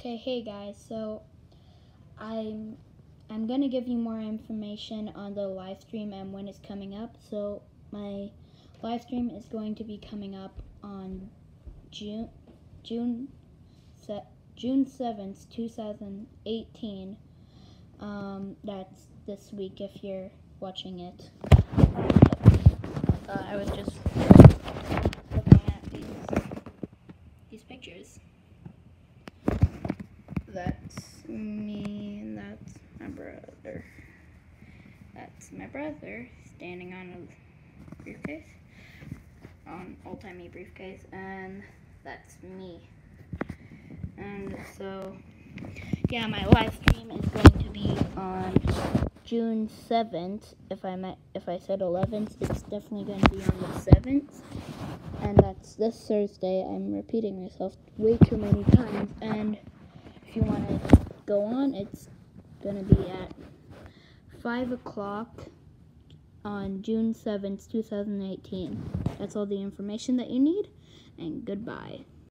Okay, hey guys, so I'm gonna give you more information on the live stream and when it's coming up. So my live stream is going to be coming up on June 7th, 2018. That's this week if you're watching it. I was just looking at these pictures. That's me, and that's my brother. That's my brother standing on a briefcase, old-timey briefcase, and that's me. And so, yeah, my live stream is going to be on June 7th. If I said 11th, it's definitely going to be on the 7th. And that's this Thursday. I'm repeating myself way too many times. And if you want to go on, it's going to be at 5 o'clock on June 7th, 2018. That's all the information that you need, and goodbye.